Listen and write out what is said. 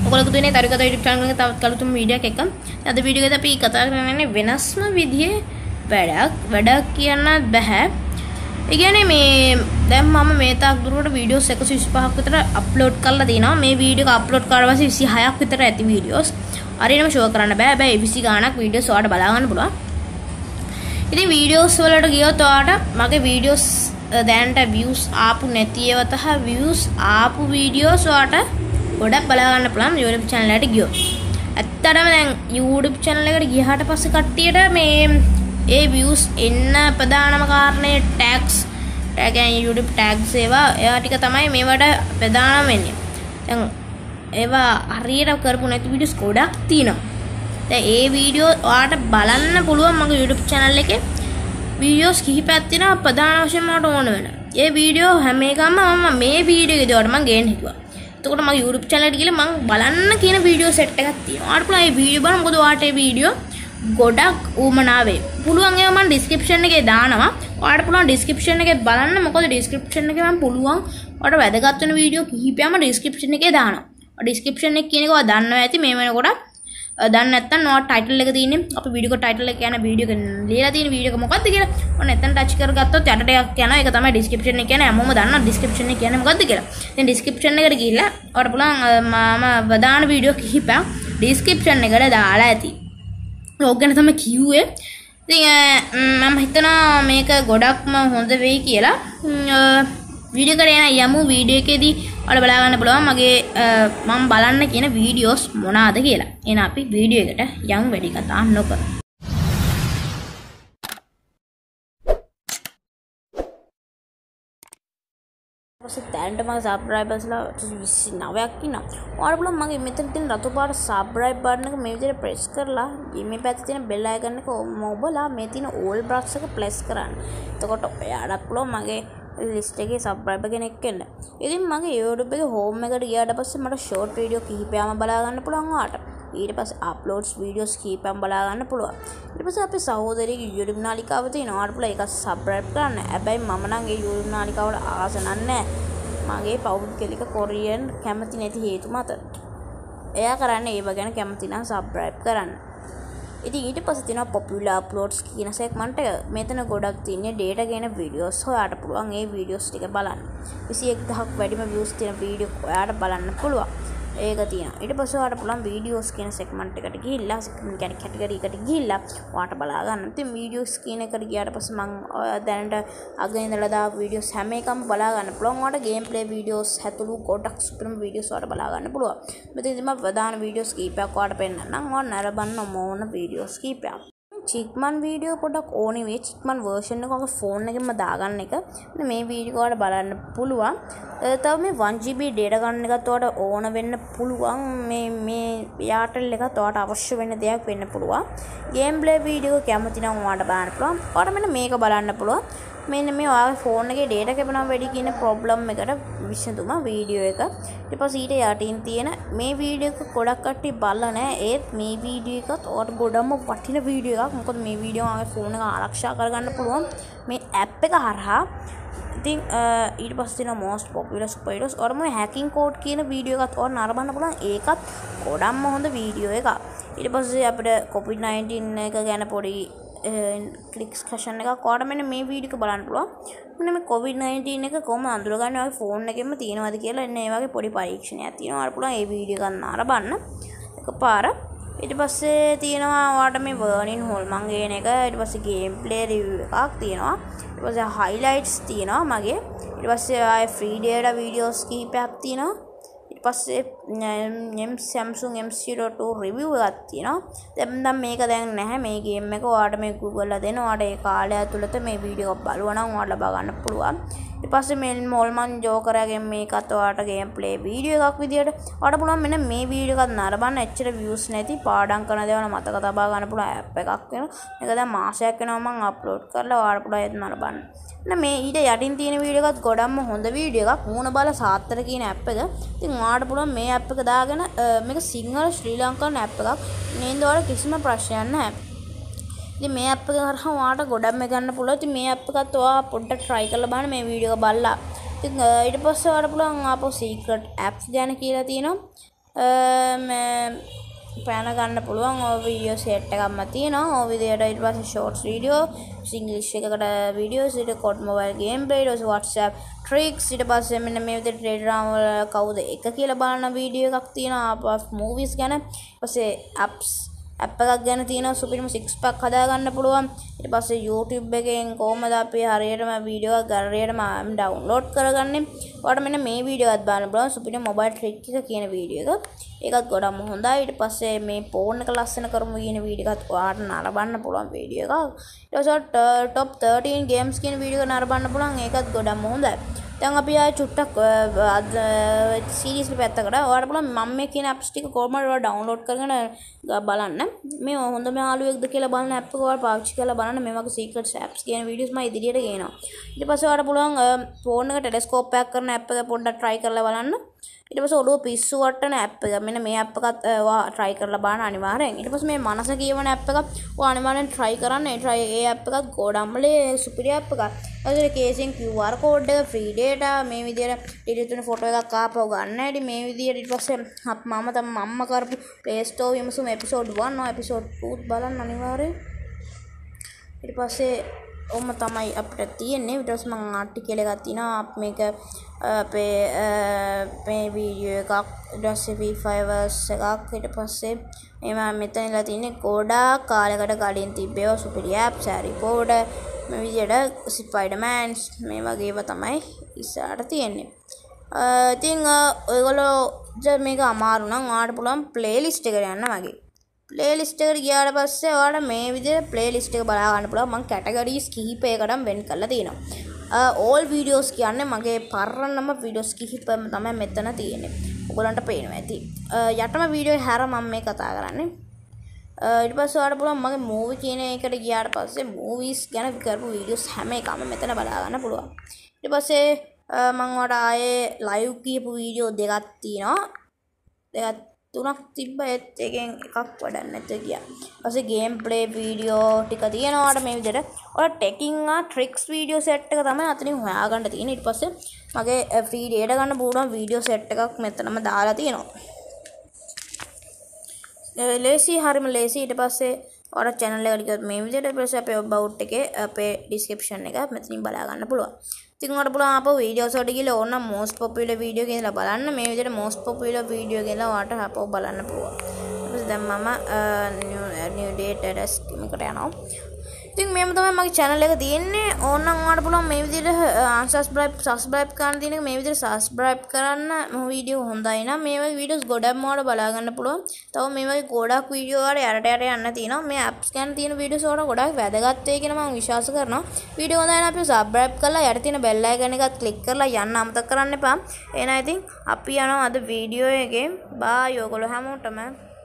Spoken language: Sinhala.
ඔයගොල්ලෝ දුන්නේ තරිකත YouTube channel එකේ තවත් කලුතුම් වීඩියෝ එකක්. අද වීඩියෝ එකේදී අපි කතා කරන්නේ වෙනස්ම විදිහේ වැඩක් කියන්නත් බෑ. ඒ කියන්නේ මේ දැන් මම මේ තාක් දුරට වීඩියෝස් 125ක් විතර අප්ලෝඩ් කරලා තිනවා. මේ වීඩියෝ එක අප්ලෝඩ් කරලා පස්සේ 26ක් විතර ඇති වීඩියෝස්. හරියටම ෂෝ කරන්න බෑ. හැබැයි 20 ගාණක් වීඩියෝස් ඔයාලට බලා ගන්න පුළුවන්. ඉතින් වීඩියෝස් වලට ගියොත් ඔයාලට මගේ වීඩියෝස් දැනට views ආපු නැති ඒවා තහ views ආපු වීඩියෝස් ඔයාලට ගොඩක් බලා ගන්න පුළුවන් YouTube channel එකට ගියොත්. ඇත්තටම දැන් YouTube channel එකට ගියාට පස්සේ කට්ටියට මේ ඒ views එන්න ප්‍රධානම කාරණේ tags කියන්නේ YouTube tags ඒවා ටික තමයි මේවට ප්‍රධානම වෙන්නේ. දැන් ඒවා හරියට කරපු නැති වීඩියෝස් ගොඩක් තියෙනවා. දැන් ඒ වීඩියෝ ඔයාලට බලන්න පුළුවන් මගේ YouTube channel එකේ වීඩියෝස් කිහිපයක් තියෙනවා ප්‍රධාන වශයෙන් මට ඕන වෙන. ඒ වීඩියෝ හැම එකම මම මේ වීඩියෝ එකේදී ඔයාලට මම ගේන්න හිතුවා. එතකොට මගේ YouTube channel එකට ගිහලා මම බලන්න කියන වීඩියෝ සෙට් එකක් තියෙනවා. ඔයාලට පුළුවන් මේ වීඩියෝ බලන්න. මොකද ඔයාලට මේ වීඩියෝ ගොඩක් ඌමනා වේ. පුළුවන් ඒවා මම description එකේ දානවා. ඔයාලට පුළුවන් description එකේ බලන්න. මොකද description එකේ මම පුළුවන් ඔයාලට වැදගත් වෙන වීඩියෝ කිහිපයක්ම description එකේ දානවා. description එක කියන එක ඔයා දන්නවා ඇති මේ වෙනකොට. දන්නේ නැත්නම් ඔයාලා ටයිටල් එක තියෙන්නේ අපේ වීඩියෝ එක ටයිටල් එක කියන වීඩියෝ එක ලියලා තියෙන වීඩියෝ එක මොකක්ද කියලා. ඔන්න එතන ටච් කරගත්තොත් යටට එකක් යනවා. ඒක තමයි description එක කියන්නේ. හැමෝම දන්නවා description එක කියන්නේ මොකක්ද කියලා. දැන් description එකට ගිහිල්ලා ඔයාලට පුළුවන් මම වදාන වීඩියෝ කිහිපයක් description එකට දාලා ඇති. ඕක ගැන තමයි කිව්වේ. ඉතින් මම හිතනවා මේක ගොඩක්ම හොඳ වෙයි කියලා. වීඩියෝ එකට යන යමු වීඩියෝ එකේදී ඔයාලා බලා ගන්න පුළුවන් මගේ මම බලන්න කියන වීඩියෝස් මොනවාද කියලා. එහෙනම් අපි වීඩියෝ එකට යමු වැඩි කතා නොකර. දැන්ට මගේ සබ්ස්ක්‍රයිබර්ස්ලා 29ක් ඉන්නවා. ඔයාලට පුළුවන් මගේ මෙතන තියෙන රතු පාට සබ්ස්ක්‍රයිබ් බටන් එක මේ විදිහට ප්‍රෙස් කරලා මේ පැත්තේ තියෙන බෙල් අයිකන් එක ඔබලා මේ තියෙන ඕල් බ්‍රක්ස් එක ප්ලස් කරන්න. එතකොට ඔයාලට පුළුවන් මගේ ලිස්ට් එකේ සබ්ස්ක්‍රයිබර් කෙනෙක් වෙන්න. ඉතින් මගේ YouTube එකේ හෝම් එකට ගියාට පස්සේ මට ෂෝට් වීඩියෝ කිහිපයක්ම බලා ගන්න පුළුවන් ඔයාලට. ඊට පස්සේ අප්ලෝඩ්ස් වීඩියෝස් කිහිපයක් බලා ගන්න පුළුවන්. ඊට පස්සේ අපේ සහෝදරියගේ YouTube නාලිකාව තියෙනවා. ඔයාලට පුළුවන් ඒක සබ්ස්ක්‍රයිබ් කරන්න. හැබැයි මම නම් ඒ YouTube නාලිකාවට ආස නැහැ. මගේ පෞද්ගලික කොරියන් කැමති නැති හේතු මත. එයා කරන්නේ ඒව ගැන කැමති නම් සබ්ස්ක්‍රයිබ් කරන්න. ඉතින් ඊට පස්සේ තියෙනවා popular uploads කියන segment එක. මෙතන ගොඩක් තියෙන්නේ data කියන videos. ඔයාලට පුළුවන් ඒ videos ටික බලන්න. 21000ක් වැඩිම views තියෙන video ඔයාලට බලන්න පුළුවන්. ඒක තියෙනවා. ඊට පස්සේ ඔයාලට පුළුවන් videos කියන segment එකට ගිහිල්ලා කියන්නේ category එකට ගිහිල්ලා ඔයාලට බලා ගන්න. ඉතින් videos කියන එකට ගියාට පස්සේ මම දැනට අගින් ඉඳලා දාපු videos හැම එකම බලා ගන්න පුළුවන්. ඔයාලට gameplay videos හැතුළු ගොඩක් සුපිරිම videos ඔයාලට බලා ගන්න පුළුවන්. මෙතනදී මම ප්‍රධාන videos කීපයක් ඔයාලට පෙන්නන්නම්. ඔයාලා නරඹන්න ඕන videos කීපයක්. චික්මන් වීඩියෝ පොඩක් ඕනේ මේ චික්මන් version එක ඔයාගේ ෆෝන් එකෙන්ම දාගන්න එක. මේ වීඩියෝ ඔයාලට බලන්න පුළුවන්. තව මේ 1GB data ගන්න එකත් ඔයාලට ඕන වෙන්න පුළුවන්. මේ Airtel එකත් ඔයාලට අවශ්‍ය වෙන දෙයක් වෙන්න පුළුවන්. ගේම් ප්ලේ වීඩියෝ කැමති නම් ඔයාලට බලන්න පුළුවන්. ඔයාලට මෙන්න මේක බලන්න පුළුවන්. මෙන්න මේ ඔයාගේ ෆෝන් එකේ data කැපෙනවා වැඩි කියන problem එකට විසඳුම වීඩියෝ එක. ඊට පස්සේ ඊට යටින් තියෙන මේ වීඩියෝ එක ගොඩක් කට්ටිය බලලා නැහැ. ඒත් මේ වීඩියෝ එකත් ඔයාලට ගොඩම වටින වීඩියෝ එකක්. මොකද මේ වීඩියෝ ඔයාගේ ෆෝන් එක ආරක්ෂා කරගන්න පුළුවන් මේ app එක හරහා. ඉතින් ඊට පස්සේ තියෙන most popular superheroes ඔයාලම hacking code කියන වීඩියෝ එකත් ඔයාලට නරඹන්න පුළුවන්. ඒකත් ගොඩක්ම හොඳ වීඩියෝ එකක්. ඊට පස්සේ අපිට COVID-19 එක ගැන පොඩි ක්ලික්ස් කෂන් එකක් ඔයාලට මෙන්න මේ වීඩියෝ එක බලන්න පුළුවන්. මෙන්න මේ COVID-19 එක කොහොම අඳුරගන්නේ ඔයාගේ ෆෝන් එකෙන්ම තියෙනවද කියලා එන්න ඒ වගේ පොඩි පරීක්ෂණයක් තියෙනවා. ඔයාලට පුළුවන් මේ වීඩියෝ එක නරඹන්න එකපාර. ඊට පස්සේ තියෙනවා ඔයාලට මේ වර්නින් හොල්මන් කියන එක. ඊට පස්සේ ගේම් ප්ලේ රිවිව් එකක් තියෙනවා. ඊට පස්සේ highlights තියෙනවා මගේ. ඊට පස්සේ ආයේ free data videos කිහිපයක් තියෙනවා. ඊට පස්සේ Samsung M02 review එකක් තියෙනවා. දැන් මේක දැන් නැහැ මේ ගේම් එක. ඔයාලට මේ Google ලා දෙන ඔයාලට ඒ කාලය ඇතුළත මේ වීඩියෝ එක බලුවා නම් ඔයාලට ලබා ගන්න පුළුවන්. ඊට පස්සේ මේ මොල්මන් ජෝකරයාගෙන් මේකත් ඔයාලට ගේම් ප්ලේ වීඩියෝ එකක් විදියට ඔයාලට පුළුවන් මෙන්න මේ වීඩියෝ එකත් නරඹන්න. එච්චර views නැති පාඩම් කරන දේවල් මතක තබා ගන්න පුළුවන් app එකක් වෙනවා. මේක දැන් මාසයක් වෙනවා මම අප්ලෝඩ් කරලා ඔයාලට පුළුවන් ඒක නරඹන්න. මේ ඊට යටින් තියෙන වීඩියෝ එකත් ගොඩක්ම හොඳ වීඩියෝ එකක්. මූණ බල සාත්තර කියන app එක. ඉතින් ඔයාලට පුළුවන් මේ app එක දාගෙන මේක සිංහල ශ්‍රී ලංකන් app එකක්. නේද ඔයාලට කිසිම ප්‍රශ්නයක් නැහැ. ඉතින් මේ app එක හරහා ඔයාලට ගොඩක්ම ගන්න පුළුවන්. ඉතින් මේ app එකත් ඔයා පොඩ්ඩක් try කරලා බලන්න මේ වීඩියෝ එක බලලා. ඉතින් ඊට පස්සේ ඔයාලට පුළුවන් ආපහු secret apps ගැන කියලා තියෙනවා. පැන ගන්න පුළුවන් ඔය වීඩියෝ සෙට් එකක්ම තියෙනවා. ඔය විදියට ඊට පස්සේ ෂෝට්ස් වීඩියෝ, ඉංග්‍රීසි එකකට වීඩියෝස්, ඊට කොඩ් මොබයිල් ගේම් ප්ලේ, ඊට පස්සේ WhatsApp ට්‍රික්ස්, ඊට පස්සේ මෙන්න මේ විදියට ටෙලිග්‍රෑම් වල කවුද එක කියලා බලන වීඩියෝ එකක් තියෙනවා. මූවිස් ගැන, ඊට පස්සේ apps app එකක් ගැන තියෙනවා. සුපිරිම 6 pack හදා ගන්න පුළුවන්. ඊට පස්සේ YouTube එකෙන් කොහමද අපි හරියටම වීඩියෝ එකක් හරියටම ඩවුන්ලෝඩ් කරගන්නේ. ඔයාලට මෙන්න මේ වීඩියෝ එකත් බලන්න පුළුවන්. සුපිරිම මොබයිල් ට්‍රික් එක කියන වීඩියෝ එක. ඒකත් ගොඩක් හොඳයි. ඊට පස්සේ මේ ෆෝන් එක ලස්සන කරමු කියන වීඩියෝ එකත් ඔයාලට නරඹන්න පුළුවන් වීඩියෝ එකක්. ඊට පස්සේ top 13 games කියන වීඩියෝ එක නරඹන්න පුළුවන්. ඒකත් ගොඩක් හොඳයි. දැන් අපි ආයේ චුට්ටක් සීරීස් පැත්තකට ඔයාලට පුළුවන් මම මේ කියන apps ටික කොහොමද ඔයාලා ඩවුන්ලෝඩ් කරගෙන බලන්න. මේ හොඳම යාළුවෙක්ද කියලා බලන app එක ඔයාලා පාවිච්චි කරලා බලන්න. මේ වගේ secret apps කියන videos මම ඉදිරියට ගේනවා. ඊට පස්සේ ඔයාලට පුළුවන් ෆෝන් එක ටෙලස්කෝප් එකක් කරන app එක පොඩ්ඩක් try කරලා බලන්න. ඊට පස්සේ ඔළුව පිස්සු වට්ටන app එක. මෙන්න මේ app එකත් ඔයා try කරලා බලන්න අනිවාර්යෙන්. ඊට පස්සේ මේ මනස කියවන app එකත් ඔයා අනිවාර්යෙන් try කරන්න. ඒ app එකත් ගොඩම්ලේ සුපිරි app එකක්. අද කේසින් QR code එක free data මේ විදියට ඩිලීට් වෙන ෆොටෝ එකක් ආපහු ගන්න හැටි මේ විදියට ඊට පස්සේ මම තමයි මම්ම කරපු Play Store විමසුම episode 1 or episode 2 බලන්න අනිවාර්යෙන්. ඊට පස්සේ ඔන්න තමයි අපිට තියෙන්නේ. ඊට පස්සේ මම ආටිකල් එකක් තියෙනවා මේක අපේ වීඩියෝ එකක් ඊට පස්සේ V5 එකක් ඊට පස්සේ එම මෙතනලා තියෙන්නේ ගොඩාක් කාලයකට කලින් තිබ්බේවා සුපිරි apps Harry Potter මේ විදියට ස්පයිඩර්මෑන් මේ වගේ ඒවා තමයි ඉස්සරහට තියෙන්නේ. ඉතින් ඔයගොල්ලෝ මේක අමාරු නම් ඔයාලට පුළුවන් ප්ලේලිස්ට් එකට යන්න වගේ. ප්ලේලිස්ට් එකට ගියාට පස්සේ ඔයාලට මේ විදිහට ප්ලේලිස්ට් එක බලා ගන්න පුළුවන්. මම කැටගරිස් කිහිපයකටම වෙන් කරලා තියෙනවා. all videos කියන්නේ මගේ පරණම videos කිහිපෙම තමයි මෙතන තියෙන්නේ. ඔයගොල්ලන්ට පේනවා ඇති. යටම වීඩියෝ හැර මම මේ කතා කරන්නේ. ඊට පස්සේ ඔයාලට පුළුවන් මගේ මූවි කියන එකට ගියාට පස්සේ මූවිස් ගැන කරපු වීඩියෝස් හැම එකම මෙතන බලා ගන්න පුළුවන්. ඊට පස්සේ මම ඔයාලට ආයේ ලයිව් කියපු වීඩියෝ දෙකක් තියෙනවා. දෙකක් තුනක් තිබ්බ ඒත් එකෙන් එකක් වඩන්න නැතුව ගියා. ඊපස්සේ ගේම් ප්ලේ වීඩියෝ ටික තියෙනවාට මේ විදිහට. ඔයාලා ටෙකින් ට්‍රික්ස් වීඩියෝ සෙට් එක තමයි අතනින් හොයාගන්න තියෙන්නේ. ඊට පස්සේ මගේ ෆ්‍රී ඩේටා ගන්න පුළුවන් වීඩියෝ සෙට් එකක් මෙතනම දාලා තියෙනවා. ලේසි හරිම ලේසි. ඊට පස්සේ ඔයාලා channel එකට ගියොත් මේ විදිහට ඊට පස්සේ අපේ about එකේ අපේ description එක මෙතනින් බලා ගන්න පුළුවන්. ඉතින් ඔයාලට පුළුවන් ආපහු වීඩියෝස් වලට ගිහලා ඕන most popular video කියලා බලන්න. මේ විදිහට most popular video කියලා ඔයාලට ආපහු බලන්න පුළුවන්. ඊට පස්සේ දැන් මම new date address එකකට යනවා. ඉතින් මේම තමයි මගේ channel එක තියෙන්නේ. ඕනනම් ඔයාලට පුළුවන් මේ විදිහට subscribe කරන්න තියෙන එක මේ විදිහට subscribe කරන්න. මේ වීඩියෝ හොඳයි නම් මේ වගේ වීඩියෝස් ගොඩක්ම ඔයාලට බලා ගන්න පුළුවන්. තව මේ වගේ ගොඩක් වීඩියෝ ඔයාලට යට යන්න තියෙනවා. මේ apps ගැන තියෙන වීඩියෝස් ඔයාලට ගොඩක් වැදගත් වෙයි කියලා මම විශ්වාස කරනවා. වීඩියෝ හොඳයි නම් අපි subscribe කරලා යට තියෙන bell icon එකත් click කරලා යන්න අමතක කරන්න එපා. එහෙනම් ඉතින් අපි යනවා අද වීඩියෝ එකේ. bye ඔයගොල්ලෝ හැමෝටම